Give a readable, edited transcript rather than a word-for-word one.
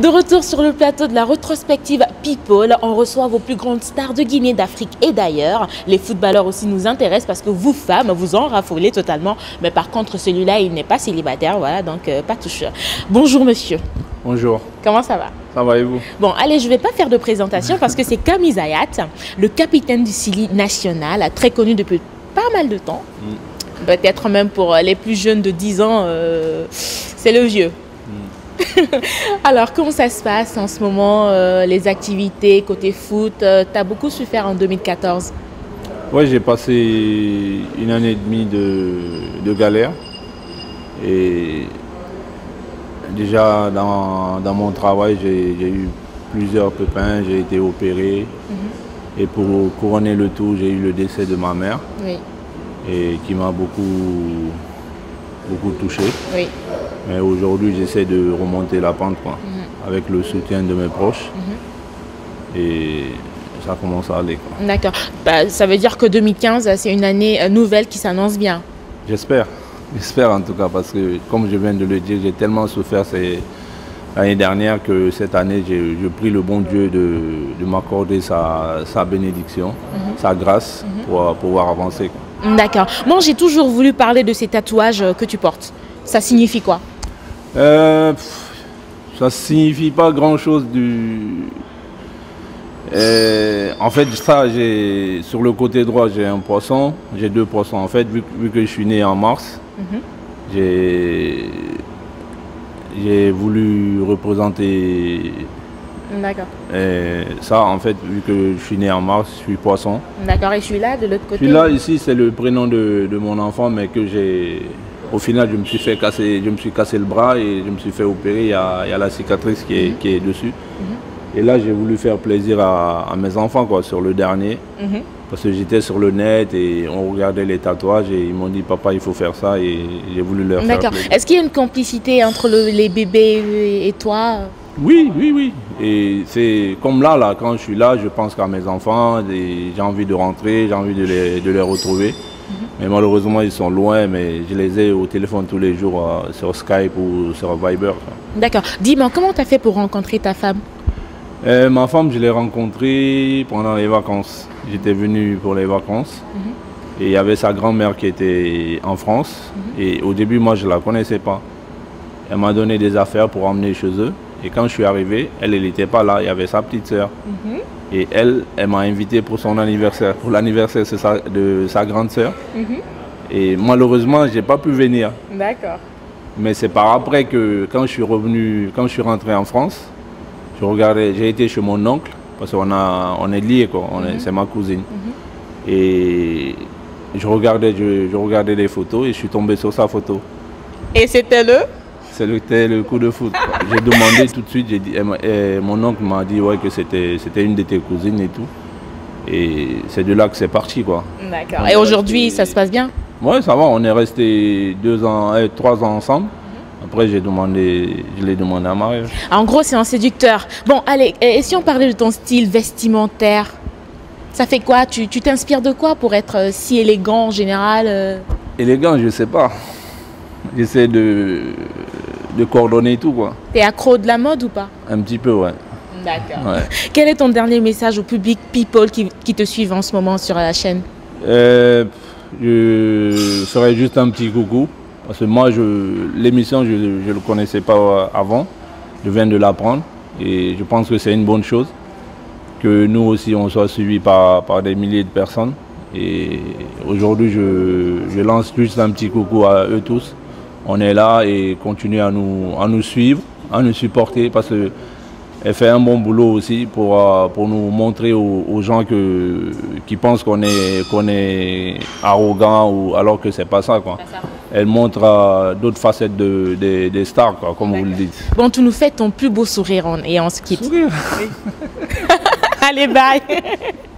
De retour sur le plateau de la rétrospective People, on reçoit vos plus grandes stars de Guinée, d'Afrique et d'ailleurs. Les footballeurs aussi nous intéressent parce que vous, femmes, vous en raffolez totalement. Mais par contre, celui-là, il n'est pas célibataire, voilà, donc pas toucheur. Bonjour monsieur. Bonjour. Comment ça va? Ça va et vous? Bon, allez, je ne vais pas faire de présentation parce que c'est Kamil Zayat, le capitaine du Sili national, très connu depuis pas mal de temps. Peut-être même pour les plus jeunes de 10 ans, c'est le vieux. Alors, comment ça se passe en ce moment, les activités côté foot? Tu as beaucoup souffert en 2014. Oui, j'ai passé une année et demie de galère. Et déjà, dans mon travail, j'ai eu plusieurs pépins, j'ai été opéré. Et pour couronner le tout, j'ai eu le décès de ma mère. Oui. Et qui m'a beaucoup touché. Oui. Mais aujourd'hui, j'essaie de remonter la pente, quoi, avec le soutien de mes proches. Et ça commence à aller. D'accord. Bah, ça veut dire que 2015, c'est une année nouvelle qui s'annonce bien. J'espère. J'espère en tout cas, parce que comme je viens de le dire, j'ai tellement souffert l'année dernière que cette année, je prie le bon Dieu de m'accorder sa bénédiction, sa grâce pour pouvoir avancer, quoi. D'accord. Moi, j'ai toujours voulu parler de ces tatouages que tu portes. Ça signifie quoi? Ça signifie pas grand-chose en fait, ça, sur le côté droit, j'ai un poisson, j'ai deux poissons. En fait, vu que je suis né en mars, j'ai voulu représenter. D'accord. Ça, en fait, vu que je suis né en mars, je suis poisson. D'accord, et celui-là, de l'autre côté? Celui-là, ici, c'est le prénom de mon enfant, mais que j'ai... Au final, je me suis cassé le bras et je me suis fait opérer. Il y a la cicatrice qui est dessus. Et là, j'ai voulu faire plaisir à mes enfants, quoi, sur le dernier. Parce que j'étais sur le net et on regardait les tatouages et ils m'ont dit, papa, il faut faire ça, et j'ai voulu leur faire plaisir. D'accord. Est-ce qu'il y a une complicité entre les bébés et toi? Oui, oui, oui. Et c'est comme là, quand je suis là, je pense qu'à mes enfants, j'ai envie de rentrer, j'ai envie de les retrouver. Mais malheureusement, ils sont loin, mais je les ai au téléphone tous les jours sur Skype ou sur Viber. D'accord. Dis-moi, comment tu as fait pour rencontrer ta femme? Ma femme, je l'ai rencontrée pendant les vacances. J'étais venu pour les vacances. Et il y avait sa grand-mère qui était en France. Et au début, moi, je ne la connaissais pas. Elle m'a donné des affaires pour emmener chez eux. Et quand je suis arrivé, elle n'était pas là. Il y avait sa petite sœur. Et elle m'a invité pour son anniversaire, pour l'anniversaire de sa grande sœur. Et malheureusement, je n'ai pas pu venir. D'accord. Mais c'est par après que quand je suis rentré en France, j'ai été chez mon oncle, parce qu'on est liés, quoi. C'est ma cousine. Et je regardais les photos et je suis tombé sur sa photo. Et c'était C'était le coup de foot. J'ai demandé tout de suite, mon oncle m'a dit ouais, que c'était une de tes cousines et tout. Et c'est de là que c'est parti, quoi. D'accord. Et aujourd'hui, ça se passe bien? Oui, ça va, on est resté 3 ans ensemble. Après, je l'ai demandé à mariage. En gros, c'est un séducteur. Bon, allez, et si on parlait de ton style vestimentaire, ça fait quoi? Tu t'inspires de quoi pour être si élégant en général? Élégant, je sais pas. J'essaie de coordonner tout, quoi. T'es accro de la mode ou pas? Un petit peu, ouais. D'accord. Ouais. Quel est ton dernier message au public People qui te suivent en ce moment sur la chaîne? Je ferai juste un petit coucou. Parce que moi, l'émission, je ne le connaissais pas avant. Je viens de l'apprendre. Et je pense que c'est une bonne chose. Que nous aussi, on soit suivis par des milliers de personnes. Et aujourd'hui, je lance juste un petit coucou à eux tous. On est là et continue à nous suivre, à nous supporter. Parce qu'elle fait un bon boulot aussi pour nous montrer aux gens qui pensent qu'on est arrogant, alors que c'est pas ça, quoi. Elle montre d'autres facettes des stars, quoi, comme vous le dites. Bon, tu nous fais ton plus beau sourire et on se quitte. Sourire. Oui. Allez, bye.